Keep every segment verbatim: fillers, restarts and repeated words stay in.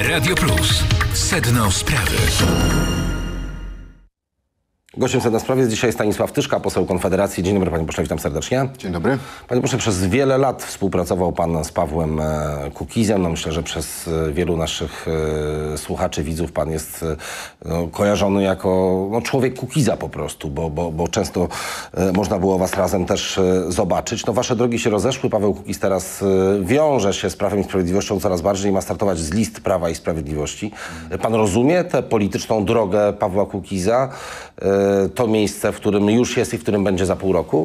Radio Plus. Sedno sprawy. Gościem Sedna Sprawy jest dzisiaj Stanisław Tyszka, poseł Konfederacji. Dzień dobry, panie pośle, witam serdecznie. Dzień dobry. Panie pośle, przez wiele lat współpracował pan z Pawłem Kukizem. No myślę, że przez wielu naszych e, słuchaczy, widzów pan jest e, no, kojarzony jako no, człowiek Kukiza po prostu, bo, bo, bo często e, można było was razem też e, zobaczyć. No wasze drogi się rozeszły. Paweł Kukiz teraz e, wiąże się z Prawem i Sprawiedliwością coraz bardziej i ma startować z list Prawa i Sprawiedliwości. Pan rozumie tę polityczną drogę Pawła Kukiza? E, to miejsce, w którym już jest i w którym będzie za pół roku?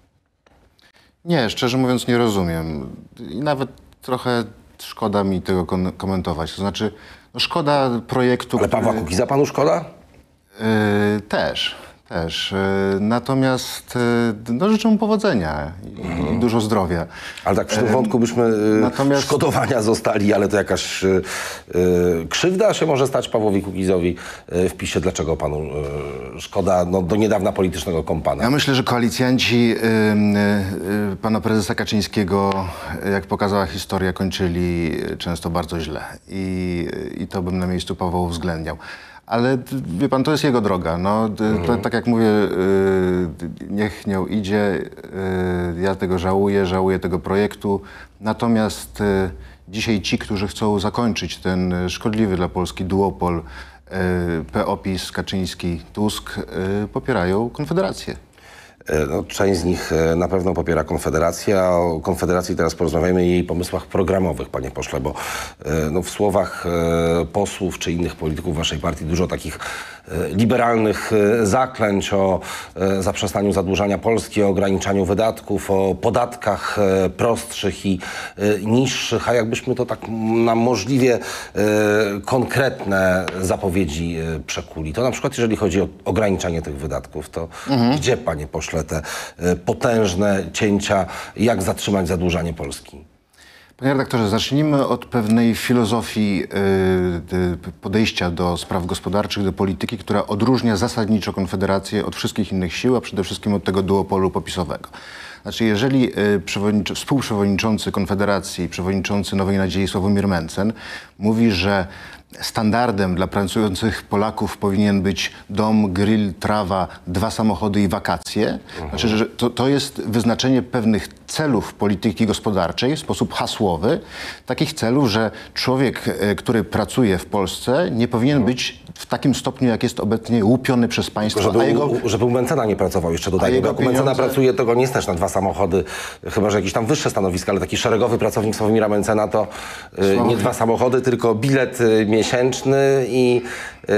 Nie, szczerze mówiąc nie rozumiem. I nawet trochę szkoda mi tego komentować. To znaczy, no szkoda projektu... Ale Pawła który... Kukiza panu szkoda? Yy, też, też. Yy, natomiast yy, no życzę mu powodzenia i, mhm. i dużo zdrowia. Ale tak przy tym wątku byśmy yy, natomiast... szkodowania zostali, ale to jakaś yy, yy, krzywda się może stać Pawłowi Kukizowi yy, w PiSie. Dlaczego panu yy, szkoda no, do niedawna politycznego kompana? Ja myślę, że koalicjanci yy, yy, pana prezesa Kaczyńskiego, jak pokazała historia, kończyli często bardzo źle. I, i to bym na miejscu Pawła uwzględniał. Ale wie pan, to jest jego droga. No, mhm. to, tak jak mówię, yy, niech nią idzie. Yy, ja tego żałuję, żałuję tego projektu. Natomiast yy, dzisiaj ci, którzy chcą zakończyć ten szkodliwy dla Polski duopol yy, P O PiS, Kaczyński, Tusk, yy, popierają Konfederację. No, część z nich na pewno popiera Konfederację, a o Konfederacji teraz porozmawiamy i jej pomysłach programowych, panie pośle, bo no, w słowach posłów czy innych polityków waszej partii dużo takich liberalnych zaklęć o zaprzestaniu zadłużania Polski, o ograniczaniu wydatków, o podatkach prostszych i niższych, a jakbyśmy to tak na możliwie konkretne zapowiedzi przekuli. To na przykład jeżeli chodzi o ograniczanie tych wydatków, to mhm. gdzie, panie pośle, te potężne cięcia, jak zatrzymać zadłużanie Polski? Panie redaktorze, zacznijmy od pewnej filozofii yy, podejścia do spraw gospodarczych, do polityki, która odróżnia zasadniczo Konfederację od wszystkich innych sił, a przede wszystkim od tego duopolu popisowego. Znaczy, jeżeli y, współprzewodniczący Konfederacji, przewodniczący Nowej Nadziei Sławomir Mencen mówi, że standardem dla pracujących Polaków powinien być dom, grill, trawa, dwa samochody i wakacje. Mhm. Znaczy, że to, to jest wyznaczenie pewnych celów polityki gospodarczej w sposób hasłowy. Takich celów, że człowiek, który pracuje w Polsce, nie powinien mhm. być w takim stopniu, jak jest obecnie, łupiony przez państwo. Żeby, a jego, u, żeby u Mencena nie pracował jeszcze dodajmy. Jak u Mencena pieniądze... pracuje, to go nie stać na dwa samochody, chyba że jakieś tam wyższe stanowiska, ale taki szeregowy pracownik Sławomira Mencena to y, nie dwa samochody, tylko bilet y, miesięczny i yy,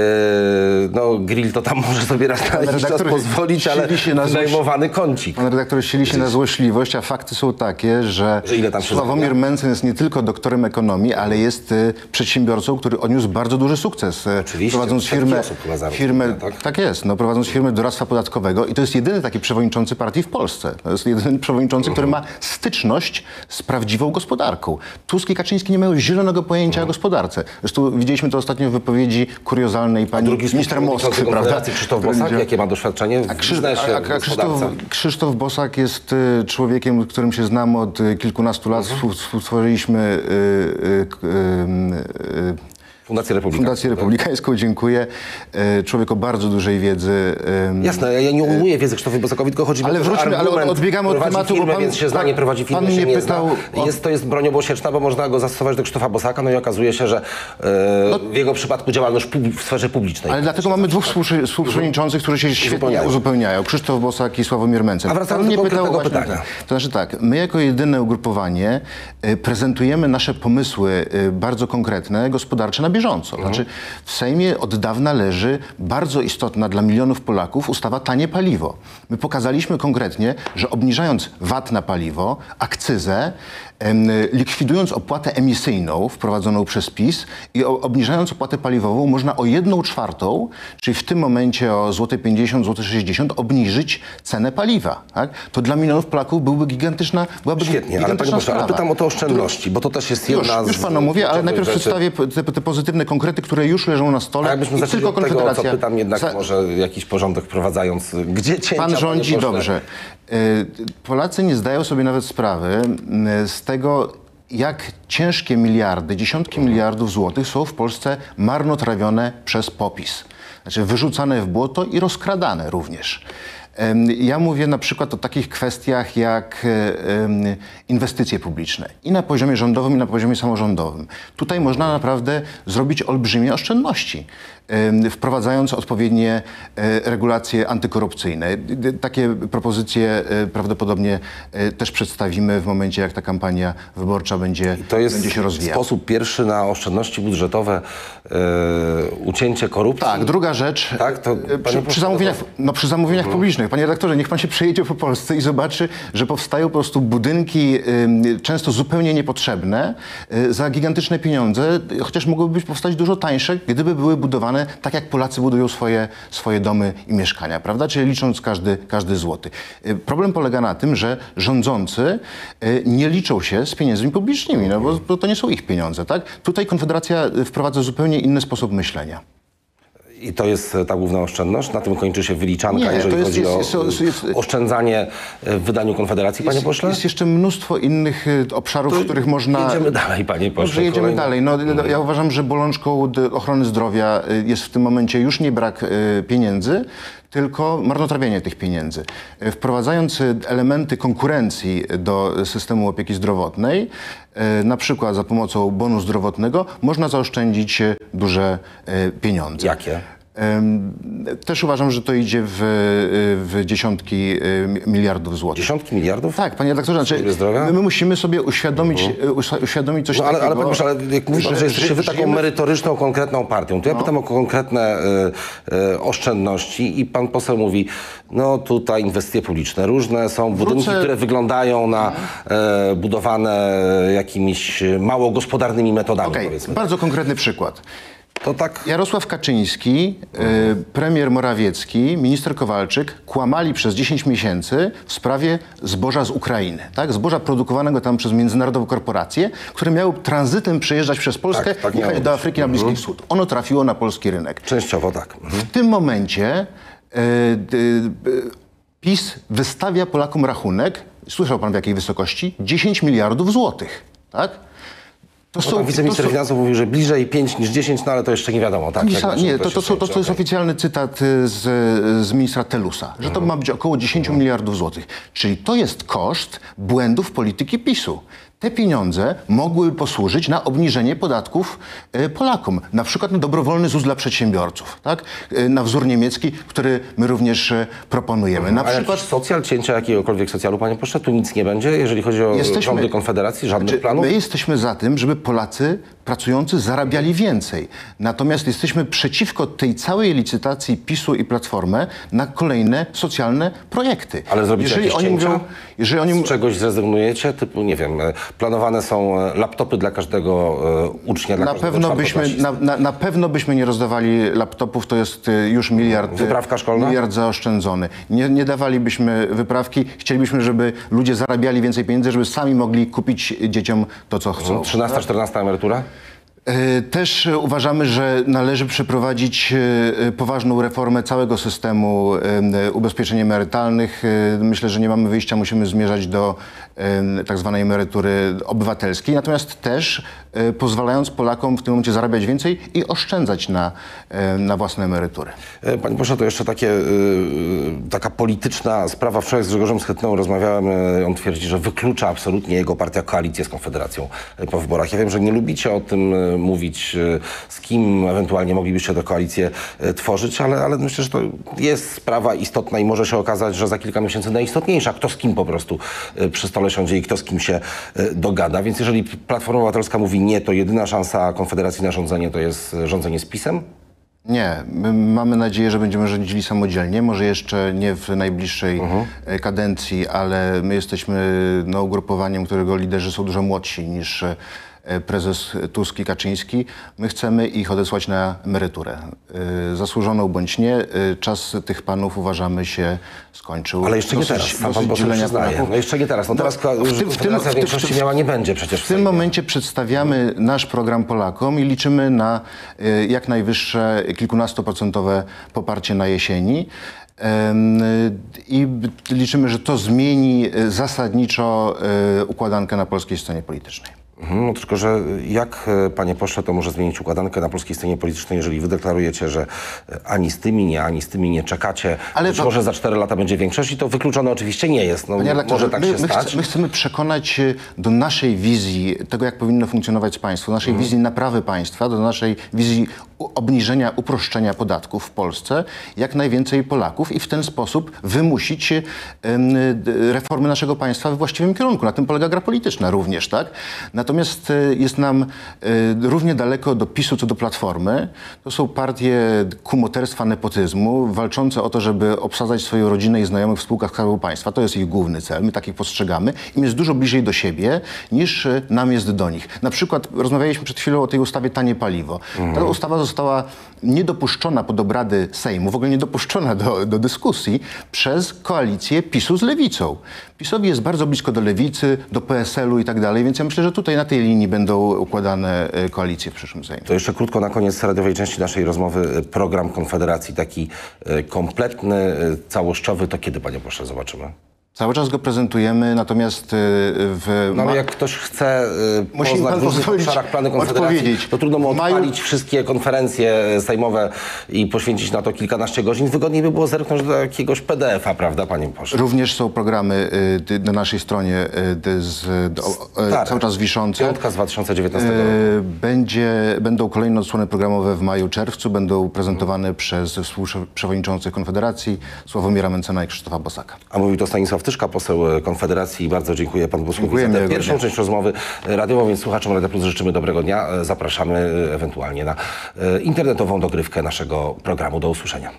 no, grill to tam może sobie raz na jakiś czas pozwolić, ale wynajmowany kącik. Pan redaktor sili się na złośliwość, a fakty są takie, że, że ile tam Sławomir Mencen jest nie tylko doktorem ekonomii, ale jest y, przedsiębiorcą, który odniósł bardzo duży sukces. Oczywiście. Prowadząc firmę, firmę tak? tak jest, no, prowadząc firmę doradztwa podatkowego i to jest jedyny taki przewodniczący partii w Polsce. To jest jedyny przewodniczący, uh-huh. który ma styczność z prawdziwą gospodarką. Tusk i Kaczyński nie mają zielonego pojęcia uh-huh. o gospodarce. Zresztą widzieliśmy to ostatnio w wypowiedzi kuriozalnej pani drugi minister Moskwy, prawda? Krzysztof Bosak, jakie ma doświadczenie w a biznesie, a, a, a Krzysztof, Krzysztof Bosak jest y, człowiekiem, którym się znam od y, kilkunastu lat. Uh-huh. Współtworzyliśmy y, y, y, y, Fundację Republikańską. Fundację Republikańską, dziękuję. Człowiek o bardzo dużej wiedzy. Jasne, ja nie ujmuję wiedzy Krzysztofowi Bosakowi, tylko chodzi mi ale o to, wróćmy, ale odbiegamy od tematu, firmę, bo pan, więc się zna, nie prowadzi firmy, pan się nie pytał zna. o... Jest, to jest broń obosieczna, bo można go zastosować do Krzysztofa Bosaka, no i okazuje się, że e, no, w jego przypadku działalność w sferze publicznej. Ale dlatego mamy dwóch współprzewodniczących, którzy się świetnie uzupełniają. uzupełniają. Krzysztof Bosak i Sławomir Mencen. A wracając do konkretnego pytania. To znaczy tak, my jako jedyne ugrupowanie prezentujemy nasze pomysły bardzo konkretne, gospodarcze na bieżąco. Mhm. Znaczy w Sejmie od dawna leży bardzo istotna dla milionów Polaków ustawa Tanie Paliwo. My pokazaliśmy konkretnie, że obniżając V A T na paliwo, akcyzę, likwidując opłatę emisyjną wprowadzoną przez PiS i obniżając opłatę paliwową, można o jedną czwartą, czyli w tym momencie o złoty pięćdziesiąt, złoty sześćdziesiąt, obniżyć cenę paliwa. Tak? To dla milionów Polaków byłby gigantyczna, byłaby Świetnie, gigantyczna ale, sprawa. ale pytam o te oszczędności, bo to też jest jedna już, z... Już panu mówię, ale najpierw rzeczy. przedstawię te, te pozytywne konkrety, które już leżą na stole. A jakbyśmy i zaczęli tylko od tego, co pytam jednak Za... może jakiś porządek wprowadzając. Gdzie cięcia, pan rządzi dobrze. Polacy nie zdają sobie nawet sprawy z tego, jak ciężkie miliardy, dziesiątki miliardów złotych są w Polsce marnotrawione przez PO-PiS. Znaczy wyrzucane w błoto i rozkradane również. Ja mówię na przykład o takich kwestiach jak inwestycje publiczne i na poziomie rządowym, i na poziomie samorządowym. Tutaj można naprawdę zrobić olbrzymie oszczędności, wprowadzając odpowiednie regulacje antykorupcyjne. Takie propozycje prawdopodobnie też przedstawimy w momencie, jak ta kampania wyborcza będzie, to jest będzie się rozwijała. Sposób pierwszy na oszczędności budżetowe, yy, ucięcie korupcji. Tak, druga rzecz, tak, to, przy, przy zamówieniach, no, przy zamówieniach mhm. publicznych. Panie redaktorze, niech pan się przejedzie po Polsce i zobaczy, że powstają po prostu budynki y, często zupełnie niepotrzebne y, za gigantyczne pieniądze, chociaż mogłyby być powstać dużo tańsze, gdyby były budowane tak, jak Polacy budują swoje, swoje domy i mieszkania, prawda? Czyli licząc każdy, każdy złoty. Y, problem polega na tym, że rządzący y, nie liczą się z pieniędzmi publicznymi, no bo, bo to nie są ich pieniądze, tak? Tutaj Konfederacja wprowadza zupełnie inny sposób myślenia. I to jest ta główna oszczędność? Na tym kończy się wyliczanka, Nie, jeżeli to jest, chodzi jest, o jest, jest, oszczędzanie w wydaniu Konfederacji, panie jest, pośle? Jest jeszcze mnóstwo innych obszarów, to w których można... Jedziemy dalej, panie pośle. Może jedziemy Kolejne... dalej. No, ja uważam, że bolączką ochrony zdrowia jest w tym momencie już nie brak pieniędzy, tylko marnotrawienie tych pieniędzy. Wprowadzając elementy konkurencji do systemu opieki zdrowotnej, na przykład za pomocą bonu zdrowotnego, można zaoszczędzić duże pieniądze. Jakie? Też uważam, że to idzie w, w dziesiątki miliardów złotych. Dziesiątki miliardów? Tak, panie redaktorze, znaczy, my, my musimy sobie uświadomić, uh-huh. uświadomić coś no, ale, takiego. Ale, ale, ale jak mówisz, że, że jesteście wy taką żyjemy... merytoryczną, konkretną partią, to ja no. pytam o konkretne y, y, oszczędności i pan poseł mówi, no tutaj inwestycje publiczne różne, są budynki, Wrócę... które wyglądają na y, budowane jakimiś mało gospodarnymi metodami, okay. powiedzmy. Bardzo konkretny przykład. To tak... Jarosław Kaczyński, y, premier Morawiecki, minister Kowalczyk kłamali przez dziesięć miesięcy w sprawie zboża z Ukrainy. Tak? Zboża produkowanego tam przez międzynarodową korporację, które miało tranzytem przejeżdżać przez Polskę tak, tak i jechać do Afryki, mhm. na Bliski Wschód. Ono trafiło na polski rynek. Częściowo tak. Mhm. W tym momencie y, y, y, PiS wystawia Polakom rachunek, słyszał pan w jakiej wysokości? dziesięć miliardów złotych. Tak? To są, wiceminister to są... finansów mówił, że bliżej pięć niż dziesięć, no ale to jeszcze nie wiadomo. Tak? Lisa, nie, to, to, to, to, to okay. jest oficjalny cytat z, z ministra Telusa, że to ma być około dziesięć mhm. miliardów złotych. Czyli to jest koszt błędów polityki PiSu. Te pieniądze mogłyby posłużyć na obniżenie podatków y, Polakom. Na przykład na dobrowolny ZUS dla przedsiębiorców, tak? Y, na wzór niemiecki, który my również y, proponujemy. Na A przykład socjal, cięcia jakiegokolwiek socjalu, panie pośle, tu nic nie będzie, jeżeli chodzi o jesteśmy, rządy Konfederacji, żadnych znaczy, planów? My jesteśmy za tym, żeby Polacy pracujący zarabiali więcej. Natomiast jesteśmy przeciwko tej całej licytacji PiSu i Platformy na kolejne socjalne projekty. Ale zrobicie jeżeli jakieś oni cięcia? mówią, jeżeli oni... Z czegoś zrezygnujecie? Typu, nie wiem, planowane są laptopy dla każdego uh, ucznia, dla na każdego pewno byśmy na, na, na pewno byśmy nie rozdawali laptopów, to jest już miliard, Wyprawka szkolna? miliard zaoszczędzony. Nie, nie dawalibyśmy wyprawki, chcielibyśmy, żeby ludzie zarabiali więcej pieniędzy, żeby sami mogli kupić dzieciom to, co chcą. trzynasta, czternasta emerytura? Też uważamy, że należy przeprowadzić poważną reformę całego systemu ubezpieczeń emerytalnych. Myślę, że nie mamy wyjścia, musimy zmierzać do tak zwanej emerytury obywatelskiej, natomiast też pozwalając Polakom w tym momencie zarabiać więcej i oszczędzać na, na własne emerytury. Panie pośle, to jeszcze takie, taka polityczna sprawa. Wczoraj z Grzegorzem Schetyną rozmawiałem, on twierdzi, że wyklucza absolutnie jego partia koalicję z Konfederacją po wyborach. Ja wiem, że nie lubicie o tym mówić, z kim ewentualnie moglibyście tę koalicję tworzyć, ale, ale myślę, że to jest sprawa istotna i może się okazać, że za kilka miesięcy najistotniejsza. Kto z kim po prostu przy stole siądzie i kto z kim się dogada. Więc jeżeli Platforma Obywatelska mówi nie, to jedyna szansa Konfederacji na rządzenie to jest rządzenie z PiS-em? Nie. My mamy nadzieję, że będziemy rządzili samodzielnie. Może jeszcze nie w najbliższej uh-huh. kadencji, ale my jesteśmy no, ugrupowaniem, którego liderzy są dużo młodsi niż prezes Tusk i Kaczyński. My chcemy ich odesłać na emeryturę. Zasłużoną bądź nie, czas tych panów uważamy się skończył. Ale jeszcze nie teraz, sam pan poseł przyznaje. No jeszcze nie teraz. No teraz no, w tym, w tym, w większości miała nie będzie przecież. W, w tym momencie przedstawiamy nasz program Polakom i liczymy na jak najwyższe kilkunastoprocentowe poparcie na jesieni. I liczymy, że to zmieni zasadniczo układankę na polskiej scenie politycznej. Mhm, no tylko, że jak, panie pośle, to może zmienić układankę na polskiej scenie politycznej, jeżeli wy deklarujecie, że ani z tymi nie, ani z tymi nie czekacie, ale to... może za cztery lata będzie większość i to wykluczone oczywiście nie jest. No, może tak my, się my stać. Chce, my chcemy przekonać do naszej wizji tego, jak powinno funkcjonować państwo, naszej mhm. wizji naprawy państwa, do naszej wizji obniżenia, uproszczenia podatków w Polsce, jak najwięcej Polaków i w ten sposób wymusić um, reformy naszego państwa we właściwym kierunku. Na tym polega gra polityczna również, tak? Natomiast jest nam równie daleko do PiSu co do Platformy. To są partie kumoterstwa, nepotyzmu, walczące o to, żeby obsadzać swoją rodzinę i znajomych w spółkach Skarbu Państwa. To jest ich główny cel. My takich postrzegamy. Im jest dużo bliżej do siebie, niż nam jest do nich. Na przykład rozmawialiśmy przed chwilą o tej ustawie Tanie Paliwo. Mhm. Ta ustawa została niedopuszczona pod obrady Sejmu, w ogóle niedopuszczona do, do dyskusji przez koalicję PiSu z Lewicą. PiSowi jest bardzo blisko do Lewicy, do P S L u i tak dalej, więc ja myślę, że tutaj na tej linii będą układane koalicje w przyszłym Sejmie. To jeszcze krótko na koniec radiowej części naszej rozmowy. Program Konfederacji taki kompletny, całościowy, to kiedy, panie pośle, zobaczymy? Cały czas go prezentujemy, natomiast w... No ale jak ktoś chce poznać w różnych obszarach plany Konfederacji, to trudno mu odpalić maju... wszystkie konferencje sejmowe i poświęcić na to kilkanaście godzin. Wygodniej by było zerknąć do jakiegoś P D F a, prawda, panie pośle? Również są programy y, na naszej stronie y, z, do, y, cały czas wiszące. Piątka z dwa tysiące dziewiętnastego roku. Y, będzie, będą kolejne odsłony programowe w maju, czerwcu. Będą prezentowane hmm. przez współprzewodniczących Konfederacji Sławomira Mencena i Krzysztofa Bosaka. A mówił to Stanisław Tyszka, poseł Konfederacji. Bardzo dziękuję panu posłowi za tę pierwszą część rozmowy radiową, więc słuchaczom Radia Plus życzymy dobrego dnia. Zapraszamy ewentualnie na internetową dogrywkę naszego programu. Do usłyszenia.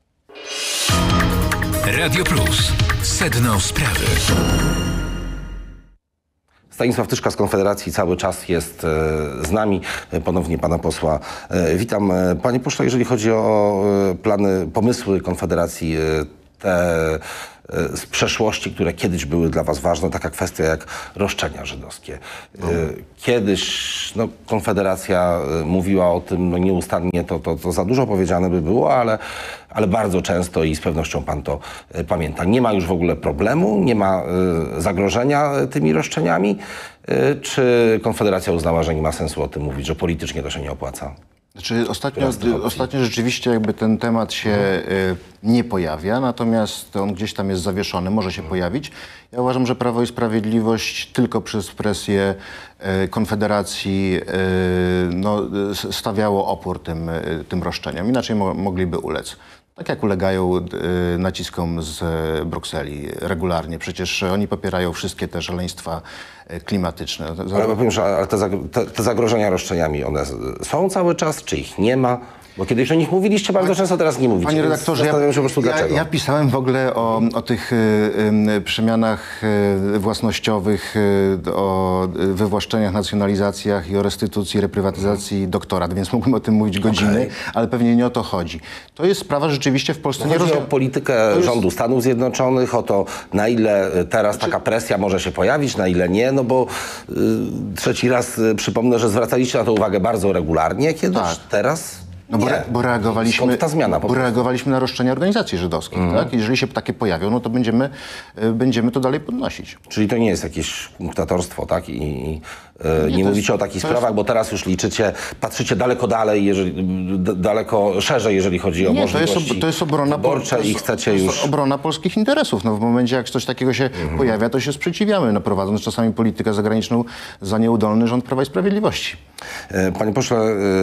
Radio Plus. Sedno sprawy. Stanisław Tyszka z Konfederacji cały czas jest z nami. Ponownie pana posła witam. Panie pośle, jeżeli chodzi o plany, pomysły Konfederacji, te z przeszłości, które kiedyś były dla was ważne, taka kwestia jak roszczenia żydowskie. No. Kiedyś no, Konfederacja mówiła o tym no, nieustannie, to, to, to za dużo powiedziane by było, ale, ale bardzo często i z pewnością pan to pamięta. Nie ma już w ogóle problemu, nie ma y, zagrożenia tymi roszczeniami. Y, czy Konfederacja uznała, że nie ma sensu o tym mówić, że politycznie to się nie opłaca? Znaczy ostatnio, ostatnio rzeczywiście jakby ten temat się y, nie pojawia, natomiast on gdzieś tam jest zawieszony, może się pojawić. Ja uważam, że Prawo i Sprawiedliwość tylko przez presję y, Konfederacji y, no, stawiało opór tym, y, tym roszczeniom, inaczej mo mogliby ulec. Tak jak ulegają y, naciskom z Brukseli regularnie. Przecież oni popierają wszystkie te szaleństwa y, klimatyczne. Ale powiem, że ale te, te, te zagrożenia roszczeniami, one są cały czas, czy ich nie ma? Bo kiedyś o nich mówiliście bardzo często, teraz nie mówicie. Panie redaktorze, ja, się po prostu ja, dlaczego. ja pisałem w ogóle o, o tych y, y, przemianach y, własnościowych, y, o wywłaszczeniach, nacjonalizacjach i o restytucji, reprywatyzacji doktorat, więc mógłbym o tym mówić godziny, okay. ale pewnie nie o to chodzi. To jest sprawa rzeczywiście w Polsce no nie chodzi o politykę jest... rządu Stanów Zjednoczonych, o to, na ile teraz znaczy... taka presja może się pojawić, na ile nie, no bo y, trzeci raz y, przypomnę, że zwracaliście na to uwagę bardzo regularnie kiedyś, tak. teraz... No bo, re, bo, reagowaliśmy, ta zmiana, bo reagowaliśmy na roszczenia organizacji żydowskich. Mm. Tak? Jeżeli się takie pojawią, no to będziemy, y, będziemy to dalej podnosić. Czyli to nie jest jakieś kunktatorstwo, tak? I, i y, nie, nie mówicie jest, o takich sprawach, jest... bo teraz już liczycie, patrzycie daleko dalej, jeżeli, d, daleko szerzej, jeżeli chodzi o nie, możliwości to jest, to jest obrona, wyborcze to jest, i chcecie to jest już... obrona polskich interesów. No w momencie, jak coś takiego się mm. pojawia, to się sprzeciwiamy, no, prowadząc czasami politykę zagraniczną za nieudolny rząd Prawa i Sprawiedliwości. Panie pośle,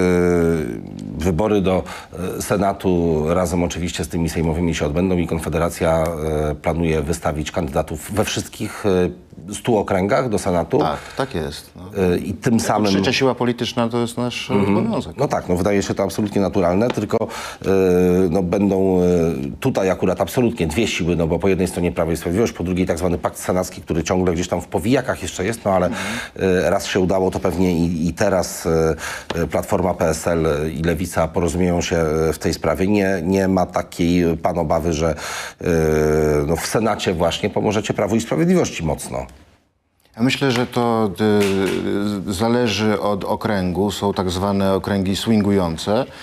y, wybory do Senatu razem oczywiście z tymi sejmowymi się odbędą i Konfederacja e, planuje wystawić kandydatów we wszystkich e, stu okręgach do Senatu. Tak, tak jest. No. E, I tym jako samym... Trzecia siła polityczna to jest nasz mm-hmm. obowiązek. No tak, no wydaje się to absolutnie naturalne, tylko e, no, będą e, tutaj akurat absolutnie dwie siły, no bo po jednej stronie Prawo i Sprawiedliwość, po drugiej tak zwany pakt senacki, który ciągle gdzieś tam w powijakach jeszcze jest, no ale mm-hmm. e, raz się udało, to pewnie i, i teraz e, Platforma, P S L i Lewica porozumieją się w tej sprawie. Nie, nie ma takiej pan obawy, że yy, no w Senacie właśnie pomożecie Prawu i Sprawiedliwości mocno. Ja myślę, że to y, zależy od okręgu. Są tak zwane okręgi swingujące.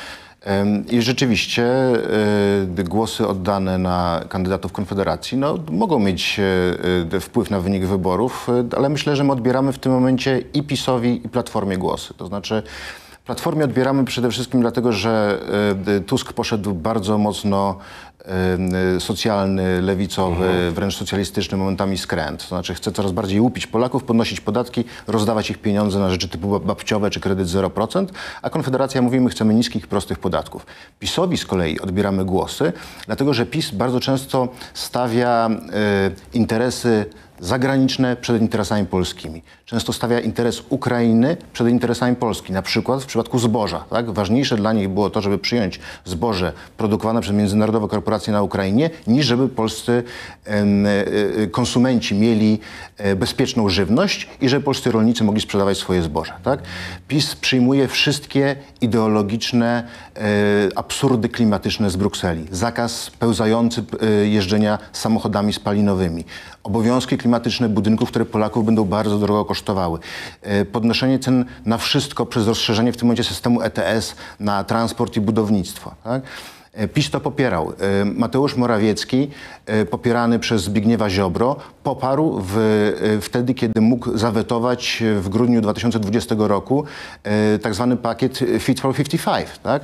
I rzeczywiście y, głosy oddane na kandydatów Konfederacji no, mogą mieć y, wpływ na wynik wyborów, y, ale myślę, że my odbieramy w tym momencie i PiS-owi, i Platformie głosy. To znaczy Platformie odbieramy przede wszystkim dlatego, że y, Tusk poszedł bardzo mocno y, socjalny, lewicowy, mhm. wręcz socjalistyczny momentami skręt. To znaczy chce coraz bardziej łupić Polaków, podnosić podatki, rozdawać ich pieniądze na rzeczy typu babciowe czy kredyt zero procent, a Konfederacja mówi, my chcemy niskich, prostych podatków. PiS-owi z kolei odbieramy głosy, dlatego że PiS bardzo często stawia y, interesy zagraniczne przed interesami polskimi. Często stawia interes Ukrainy przed interesami Polski. Na przykład w przypadku zboża. Tak? Ważniejsze dla nich było to, żeby przyjąć zboże produkowane przez międzynarodowe korporacje na Ukrainie, niż żeby polscy em, e, konsumenci mieli e, bezpieczną żywność i żeby polscy rolnicy mogli sprzedawać swoje zboże. Tak? PiS przyjmuje wszystkie ideologiczne e, absurdy klimatyczne z Brukseli. Zakaz pełzający e, jeżdżenia samochodami spalinowymi. Obowiązki klimatyczne budynków, które Polaków będą bardzo drogo kosztowały. Podnoszenie cen na wszystko przez rozszerzenie w tym momencie systemu E T S na transport i budownictwo. Tak? PiS to popierał. Mateusz Morawiecki, popierany przez Zbigniewa Ziobro, poparł w, wtedy, kiedy mógł zawetować w grudniu dwa tysiące dwudziestego roku tak zwany pakiet Fit for pięćdziesiąt pięć. Tak?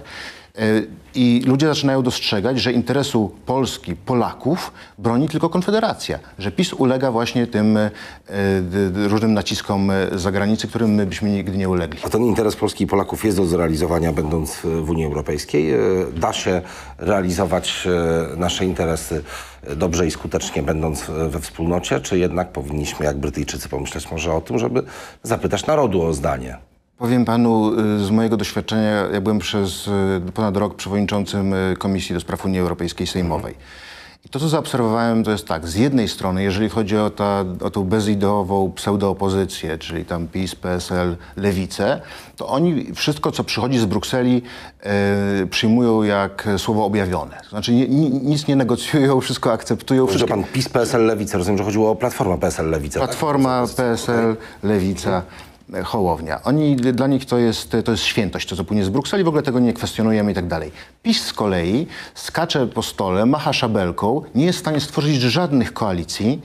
I ludzie zaczynają dostrzegać, że interesu Polski, Polaków broni tylko Konfederacja. Że PiS ulega właśnie tym y, y, różnym naciskom z zagranicy, którym my byśmy nigdy nie ulegli. A ten interes Polski i Polaków jest do zrealizowania, będąc w Unii Europejskiej. Da się realizować nasze interesy dobrze i skutecznie, będąc we wspólnocie, czy jednak powinniśmy, jak Brytyjczycy, pomyśleć może o tym, żeby zapytać narodu o zdanie? Powiem panu z mojego doświadczenia, ja byłem przez ponad rok przewodniczącym Komisji do Spraw Unii Europejskiej Sejmowej. I to, co zaobserwowałem, to jest tak, z jednej strony, jeżeli chodzi o, ta, o tą bezideową pseudoopozycję, czyli tam PiS, P S L, Lewicę, to oni wszystko, co przychodzi z Brukseli, e, przyjmują jak słowo objawione. To znaczy nie, ni, nic nie negocjują, wszystko akceptują. Wszystkie... Pan PiS, P S L, Lewica, rozumiem, że chodziło o Platformę P S L, Lewica. Platforma, tak? P S L, Lewica. Hołownia. Oni, dla nich to jest, to jest świętość, to co płynie z Brukseli, w ogóle tego nie kwestionujemy i tak dalej. PiS z kolei skacze po stole, macha szabelką, nie jest w stanie stworzyć żadnych koalicji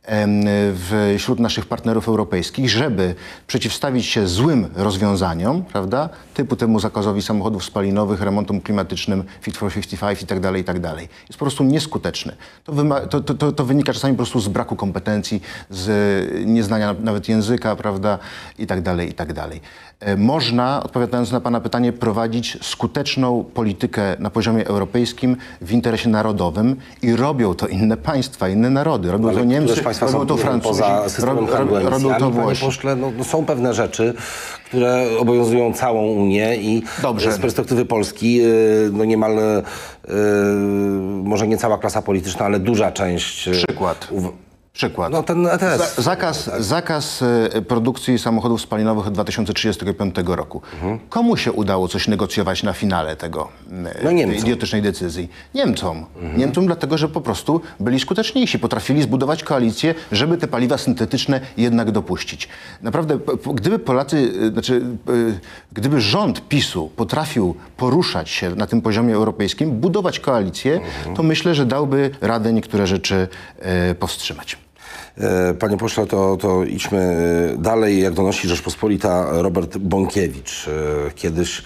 w, wśród naszych partnerów europejskich, żeby przeciwstawić się złym rozwiązaniom, prawda, typu temu zakazowi samochodów spalinowych, remontom klimatycznym, Fit for pięćdziesiąt pięć i tak dalej, i tak dalej. Jest po prostu nieskuteczny. To, to, to, to wynika czasami po prostu z braku kompetencji, z nieznania nawet języka, prawda, i tak dalej, i tak dalej. Można, odpowiadając na pana pytanie, prowadzić skuteczną politykę na poziomie europejskim w interesie narodowym i robią to inne państwa, inne narody. Robią Ale to Niemcy, robią to Francuzi, poza systemem handlu robią to Włosi. Panie pośle, no, no są pewne rzeczy, które obowiązują całą Unię i Dobrze. z perspektywy Polski no niemal, yy, może nie cała klasa polityczna, ale duża część... Przykład. Przykład. No ten E T S. Za, zakaz, tak. zakaz y, produkcji samochodów spalinowych od dwa tysiące trzydziestego piątego roku. Mhm. Komu się udało coś negocjować na finale tego, y, no tej idiotycznej decyzji? Niemcom. Mhm. Niemcom dlatego, że po prostu byli skuteczniejsi. Potrafili zbudować koalicję, żeby te paliwa syntetyczne jednak dopuścić. Naprawdę, p- gdyby Polacy, y, znaczy, y, gdyby rząd PiSu potrafił poruszać się na tym poziomie europejskim, budować koalicję, mhm. to myślę, że dałby radę niektóre rzeczy y, powstrzymać. Panie pośle, to, to idźmy dalej. Jak donosi Rzeczpospolita, Robert Bąkiewicz, kiedyś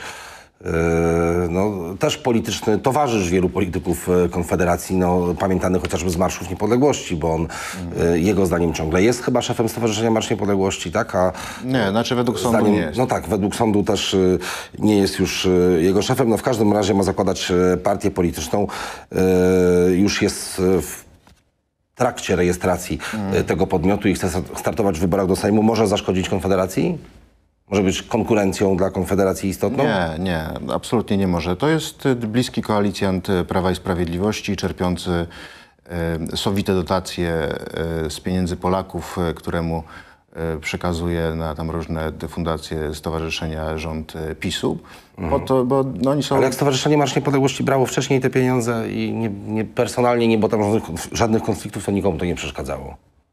no, też polityczny towarzysz wielu polityków Konfederacji, no, pamiętany chociażby z Marszów Niepodległości, bo on mm. jego zdaniem ciągle jest chyba szefem Stowarzyszenia Marsz Niepodległości, tak? A nie, znaczy według sądu zdaniem, nie jest. No tak, według sądu też nie jest już jego szefem. No w każdym razie ma zakładać partię polityczną. Już jest w w trakcie rejestracji mm. tego podmiotu i chce startować w wyborach do Sejmu, może zaszkodzić Konfederacji? Może być konkurencją dla Konfederacji istotną? Nie, nie, absolutnie nie może. To jest bliski koalicjant Prawa i Sprawiedliwości, czerpiący e, sowite dotacje e, z pieniędzy Polaków, e, któremu e, przekazuje na tam różne fundacje, stowarzyszenia rząd e, PiSu. Mhm. Po to, bo no, oni są... Ale jak Stowarzyszenie Marsz Niepodległości brało wcześniej te pieniądze i nie, nie personalnie, nie było tam żadnych, żadnych konfliktów, to nikomu to nie przeszkadzało.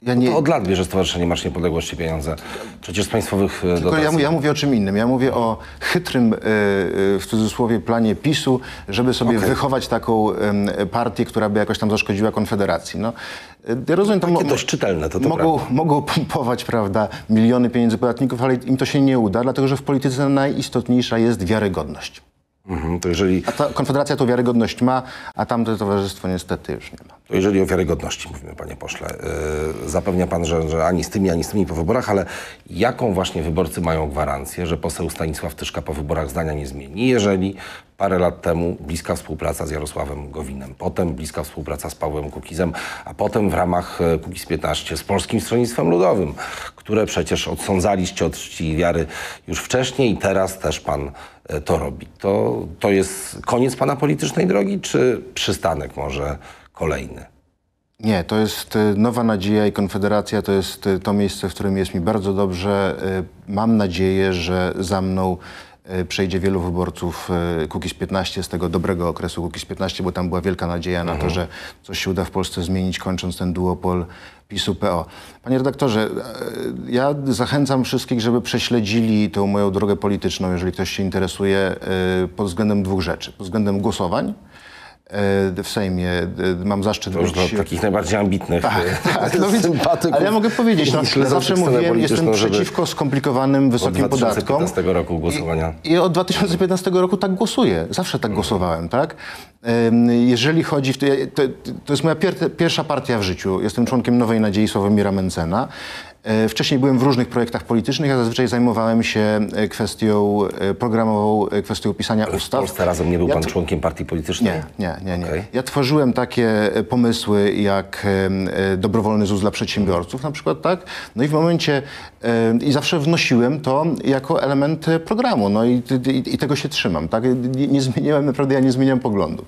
Ja nie... To od lat bierze Stowarzyszenie Marsz Niepodległości pieniądze. Przecież z państwowych Tylko dotacji. ja, ja mówię o czym innym. Ja mówię o chytrym, e, w cudzysłowie, planie PiSu, żeby sobie Okay. wychować taką e, partię, która by jakoś tam zaszkodziła Konfederacji. No, ja rozumiem, to Takie mo- dość czytelne, to, to mogą, mogą pompować, prawda, miliony pieniędzy podatników, ale im to się nie uda, dlatego że w polityce najistotniejsza jest wiarygodność. Mhm, to jeżeli... A ta Konfederacja tą wiarygodność ma, a tamte towarzystwo niestety już nie ma. To jeżeli o wiarygodności mówimy, panie pośle, yy, zapewnia pan, że, że ani z tymi, ani z tymi po wyborach, ale jaką właśnie wyborcy mają gwarancję, że poseł Stanisław Tyszka po wyborach zdania nie zmieni, jeżeli parę lat temu bliska współpraca z Jarosławem Gowinem, potem bliska współpraca z Pawłem Kukizem, a potem w ramach Kukiz piętnaście z Polskim Stronnictwem Ludowym, które przecież odsądzaliście od czci i wiary już wcześniej i teraz też pan to robi. To, to jest koniec pana politycznej drogi, czy przystanek może kolejny? Nie, to jest nowa nadzieja i Konfederacja to jest to miejsce, w którym jest mi bardzo dobrze. Mam nadzieję, że za mną przejdzie wielu wyborców Kukiz piętnaście z tego dobrego okresu Kukiz piętnaście, bo tam była wielka nadzieja mhm. na to, że coś się uda w Polsce zmienić, kończąc ten duopol PiSu P O. Panie redaktorze, ja zachęcam wszystkich, żeby prześledzili tę moją drogę polityczną, jeżeli ktoś się interesuje, pod względem dwóch rzeczy. Pod względem głosowań w Sejmie. Mam zaszczyt to już być... do takich najbardziej ambitnych tak, tak. No więc, sympatyków. ale ja mogę powiedzieć, no, ja zawsze mówiłem, jestem przeciwko skomplikowanym, wysokim od dwa tysiące podatkom. piętnastego roku głosowania. I, I od dwa tysiące piętnastego roku tak głosuję. Zawsze tak głosowałem, tak? Jeżeli chodzi... W to, to jest moja pier, pierwsza partia w życiu. Jestem członkiem Nowej Nadziei Sławomira Mentzena. Wcześniej byłem w różnych projektach politycznych, a zazwyczaj zajmowałem się kwestią programową, kwestią pisania w ustaw. W Polsce Razem nie był ja pan to... członkiem partii politycznej? Nie, nie, nie. nie. Okay. Ja tworzyłem takie pomysły jak dobrowolny ZUS dla przedsiębiorców na przykład, tak? No i w momencie, i zawsze wnosiłem to jako element programu, no i, i, i tego się trzymam, tak? Nie, nie zmieniałem, naprawdę ja nie zmieniam poglądów.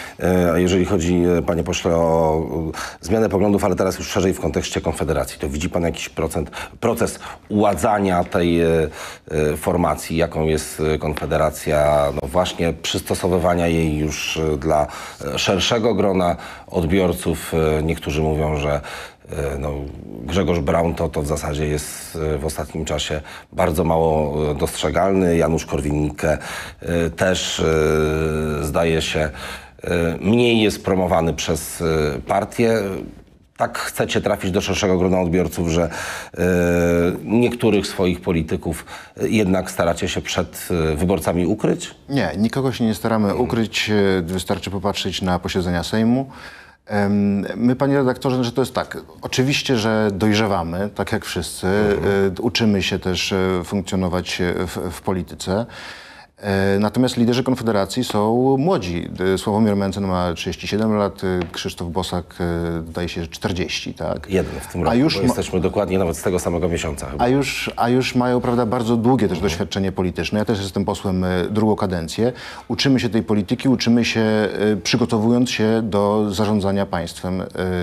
A jeżeli chodzi, panie pośle, o zmianę poglądów, ale teraz już szerzej w kontekście Konfederacji, to widzi pan jakiś procent, proces uładzania tej e, formacji, jaką jest Konfederacja, no właśnie przystosowywania jej już dla szerszego grona odbiorców. Niektórzy mówią, że no, Grzegorz Braun to, to w zasadzie jest w ostatnim czasie bardzo mało dostrzegalny. Janusz Korwin-Mikke też zdaje się mniej jest promowany przez partię. Tak chcecie trafić do szerszego grona odbiorców, że y, niektórych swoich polityków jednak staracie się przed wyborcami ukryć? Nie, nikogo się nie staramy ukryć. Wystarczy popatrzeć na posiedzenia Sejmu. My, panie redaktorze, że to jest tak. Oczywiście, że dojrzewamy, tak jak wszyscy. Mhm. Uczymy się też funkcjonować w, w polityce. Natomiast liderzy Konfederacji są młodzi. Sławomir Mentzen ma trzydzieści siedem lat, Krzysztof Bosak zdaje się czterdzieści, tak? Jeden w tym roku, a już bo ma... jesteśmy dokładnie nawet z tego samego miesiąca chyba. A już, a już mają, prawda, bardzo długie też doświadczenie polityczne. Ja też jestem posłem drugą kadencję. Uczymy się tej polityki, uczymy się, przygotowując się do zarządzania państwem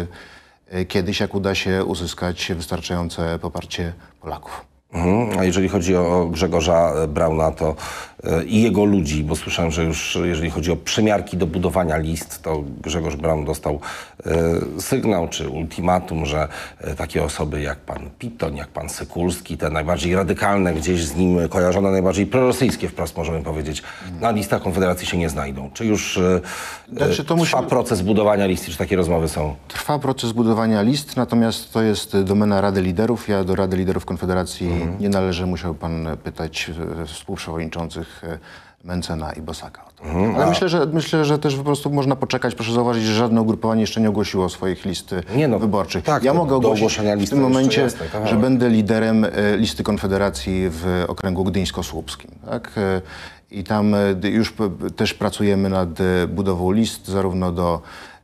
kiedyś, jak uda się uzyskać wystarczające poparcie Polaków. Mhm. A jeżeli chodzi o Grzegorza Brauna to yy, i jego ludzi, bo słyszałem, że już jeżeli chodzi o przymiarki do budowania list, to Grzegorz Braun dostał yy, sygnał czy ultimatum, że yy, takie osoby jak pan Pitoń, jak pan Sykulski, te najbardziej radykalne, gdzieś z nim kojarzone, najbardziej prorosyjskie wprost możemy powiedzieć, mhm. na listach Konfederacji się nie znajdą. Czy już yy, znaczy, to trwa musi... proces budowania list, czy takie rozmowy są? Trwa proces budowania list, natomiast to jest domena Rady Liderów. Ja do Rady Liderów Konfederacji mhm. nie należy, musiał pan pytać współprzewodniczących Mentzena i Bosaka o to. Mhm, ale a... myślę, że, myślę, że też po prostu można poczekać. Proszę zauważyć, że żadne ugrupowanie jeszcze nie ogłosiło swoich list nie no, wyborczych. Tak, ja mogę ogłosić w tym momencie, jasne, tak, że będę liderem listy Konfederacji w okręgu gdyńsko-słupskim. Tak? I tam już też pracujemy nad budową list zarówno do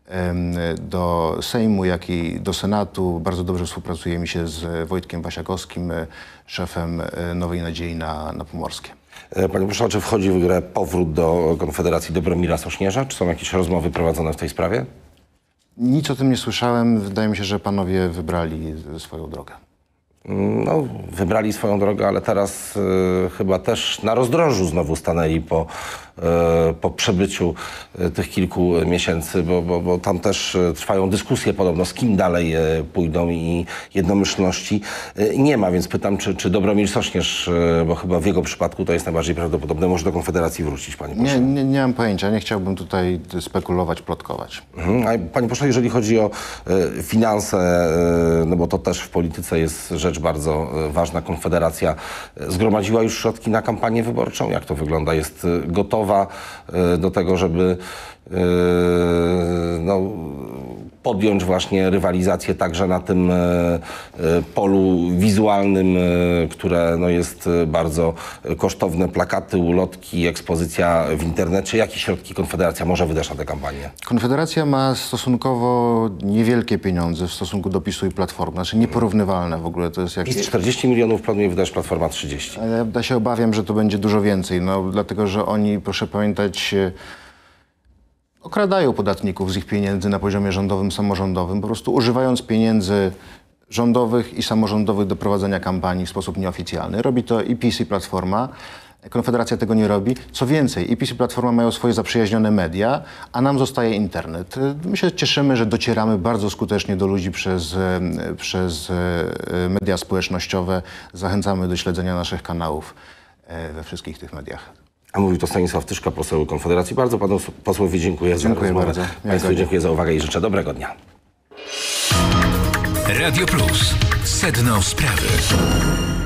do Sejmu, jak i do Senatu. Bardzo dobrze współpracuje mi się z Wojtkiem Wasiakowskim, szefem Nowej Nadziei na, na Pomorskie. Panie pośle, czy wchodzi w grę powrót do Konfederacji Dobromira Sośnierza? Czy są jakieś rozmowy prowadzone w tej sprawie? Nic o tym nie słyszałem. Wydaje mi się, że panowie wybrali swoją drogę. No, wybrali swoją drogę, ale teraz y, chyba też na rozdrożu znowu stanęli po po przebyciu tych kilku miesięcy, bo, bo, bo tam też trwają dyskusje podobno, z kim dalej pójdą i jednomyślności nie ma, więc pytam, czy, czy Dobromir Sośnierz, bo chyba w jego przypadku to jest najbardziej prawdopodobne, może do Konfederacji wrócić, panie pośle? Nie, nie, nie mam pojęcia, nie chciałbym tutaj spekulować, plotkować. Mhm. A panie pośle, jeżeli chodzi o e, finanse, e, no bo to też w polityce jest rzecz bardzo e, ważna, Konfederacja e, zgromadziła już środki na kampanię wyborczą? Jak to wygląda? Jest e, gotowa e, do tego, żeby e, no, podjąć właśnie rywalizację także na tym e, e, polu wizualnym, e, które no, jest bardzo kosztowne, plakaty, ulotki, ekspozycja w internecie. Jakie środki Konfederacja może wydać na tę kampanię? Konfederacja ma stosunkowo niewielkie pieniądze w stosunku do PiSu i Platformy, znaczy nieporównywalne w ogóle. To jest jak... PiS czterdzieści milionów planuje wydać, Platforma trzydzieści. Ale ja się obawiam, że to będzie dużo więcej, no, dlatego że oni, proszę pamiętać, okradają podatników z ich pieniędzy na poziomie rządowym, samorządowym, po prostu używając pieniędzy rządowych i samorządowych do prowadzenia kampanii w sposób nieoficjalny. Robi to i PiS, i Platforma. Konfederacja tego nie robi. Co więcej, i PiS, i Platforma mają swoje zaprzyjaźnione media, a nam zostaje internet. My się cieszymy, że docieramy bardzo skutecznie do ludzi przez, przez media społecznościowe. Zachęcamy do śledzenia naszych kanałów we wszystkich tych mediach. A mówił to Stanisław Tyszka, poseł Konfederacji. Bardzo panu posłowi dziękuję, dziękuję za rozmowę. Bardzo. Państwu dziękuję za uwagę i życzę dobrego dnia. Radio Plus. Sedno sprawy.